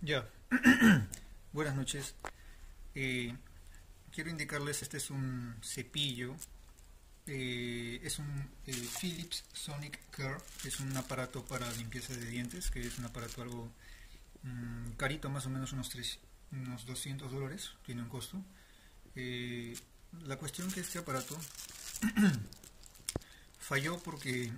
Ya, buenas noches. Eh, Quiero indicarles, este es un cepillo, es un Philips Sonic Care, es un aparato para limpieza de dientes, que es un aparato algo carito, más o menos unos $200, tiene un costo. Eh, la cuestión que este aparato falló porque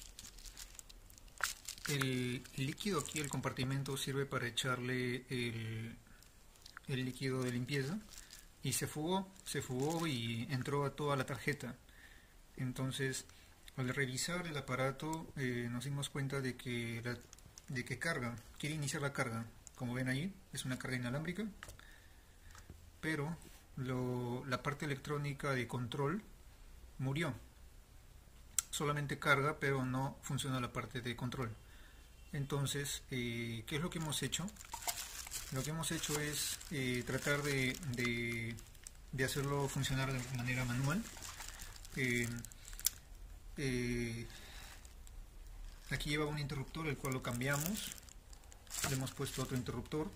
el líquido aquí, el compartimento, sirve para echarle el líquido de limpieza y se fugó y entró a toda la tarjeta. Entonces, al revisar el aparato, nos dimos cuenta de que carga, quiere iniciar la carga. Como ven ahí, es una carga inalámbrica, pero la parte electrónica de control murió. Solamente carga, pero no funciona la parte de control. Entonces, ¿qué es lo que hemos hecho? Lo que hemos hecho es tratar de hacerlo funcionar de manera manual. Eh, eh, Aquí lleva un interruptor, el cual lo cambiamos. Le hemos puesto otro interruptor.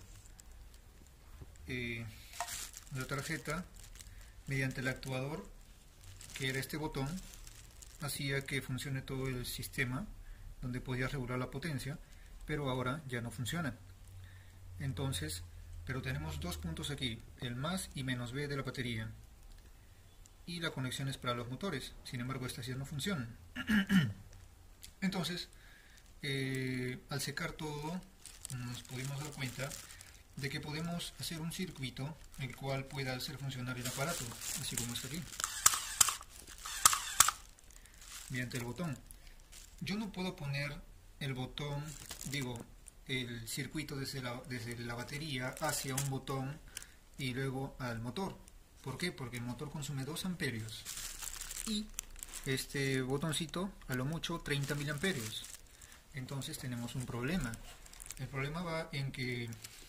La tarjeta, mediante el actuador, que era este botón, hacía que funcione todo el sistema, donde podía regular la potencia, pero ahora ya no funciona. Entonces, pero tenemos dos puntos aquí, el más y menos B de la batería, y la conexión es para los motores. Sin embargo, estas ya no funcionan. Entonces, al secar todo, nos pudimos dar cuenta de que podemos hacer un circuito el cual pueda hacer funcionar el aparato, así como está aquí, mediante el botón. Yo no puedo poner el botón, digo, el circuito desde la batería hacia un botón y luego al motor. ¿Por qué? Porque el motor consume 2 amperios y este botoncito a lo mucho 30 miliamperios. Entonces tenemos un problema. El problema va en que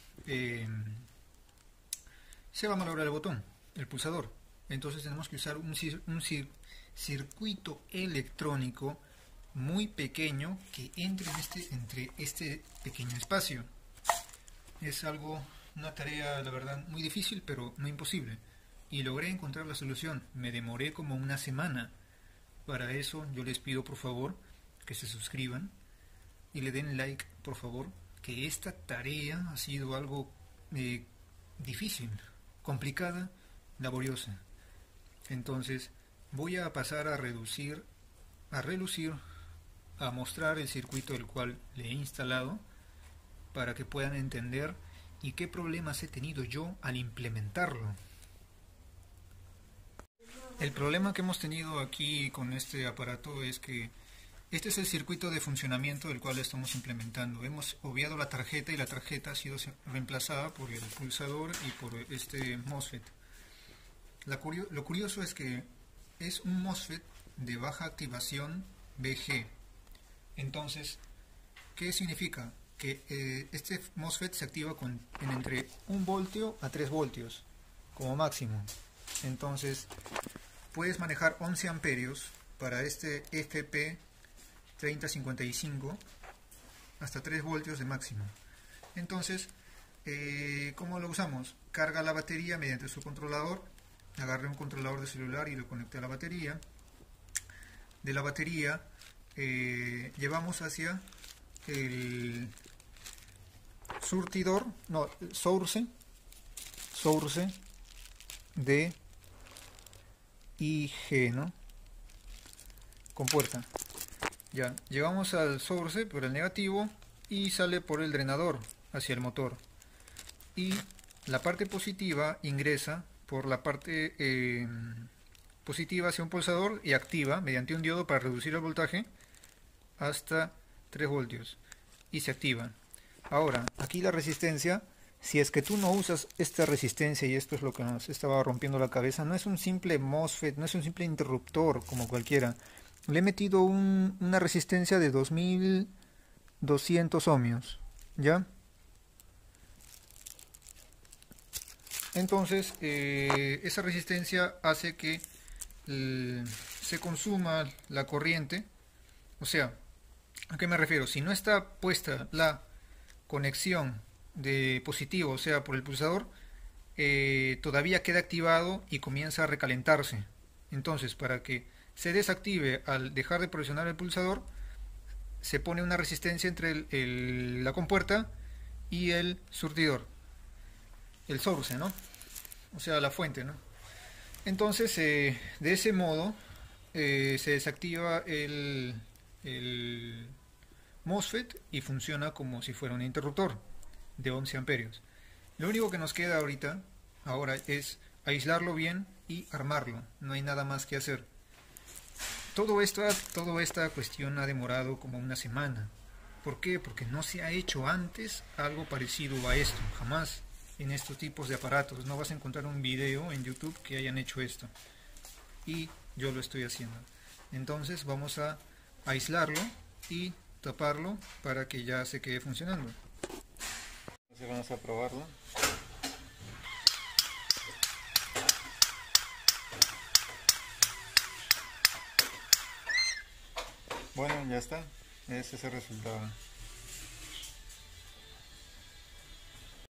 se va a malograr el botón, el pulsador. Entonces tenemos que usar un circuito electrónico muy pequeño que entre entre este pequeño espacio. Es una tarea, la verdad, muy difícil, pero no imposible. Y logré encontrar la solución. Me demoré como una semana. Para eso yo les pido por favor que se suscriban y le den like, por favor, que esta tarea ha sido algo difícil, complicada, laboriosa. Entonces voy a pasar a relucir, a mostrar el circuito el cual le he instalado para que puedan entender y qué problemas he tenido yo al implementarlo. El problema que hemos tenido aquí con este aparato es que este es el circuito de funcionamiento del cual estamos implementando. Hemos obviado la tarjeta y la tarjeta ha sido reemplazada por el pulsador y por este MOSFET. Lo curioso es que es un MOSFET de baja activación BG. Entonces, ¿qué significa? Que este MOSFET se activa en entre 1 voltio a 3 voltios como máximo. Entonces, puedes manejar 11 amperios para este FP 3055 hasta 3 voltios de máximo. Entonces, ¿cómo lo usamos? Carga la batería mediante su controlador. Agarré un controlador de celular y lo conecté a la batería. De la batería llevamos hacia el surtidor, no, source de IG, ¿no? Con puerta. Ya, llegamos al source por el negativo y sale por el drenador hacia el motor. Y la parte positiva ingresa por la parte positiva hacia un pulsador y activa mediante un diodo para reducir el voltaje hasta 3 voltios. Y se activa. Ahora, aquí la resistencia, si es que tú no usas esta resistencia, y esto es lo que nos estaba rompiendo la cabeza, no es un simple MOSFET, no es un simple interruptor como cualquiera. Le he metido una resistencia de 2200 ohmios, ¿ya? Entonces, esa resistencia hace que se consuma la corriente. O sea, ¿a qué me refiero? Si no está puesta la conexión de positivo, o sea, por el pulsador, todavía queda activado y comienza a recalentarse. Entonces, para que se desactive al dejar de presionar el pulsador, se pone una resistencia entre la compuerta y el surtidor, el source, ¿no? O sea, la fuente, ¿no? Entonces, de ese modo, se desactiva el MOSFET y funciona como si fuera un interruptor de 11 amperios. Lo único que nos queda ahora es aislarlo bien y armarlo. No hay nada más que hacer. Toda esta cuestión ha demorado como una semana. ¿Por qué? Porque no se ha hecho antes algo parecido a esto. Jamás en estos tipos de aparatos. No vas a encontrar un video en YouTube que hayan hecho esto. Y yo lo estoy haciendo. Entonces vamos a aislarlo y taparlo para que ya se quede funcionando. Entonces vamos a probarlo. Bueno, ya está. Ese es el resultado.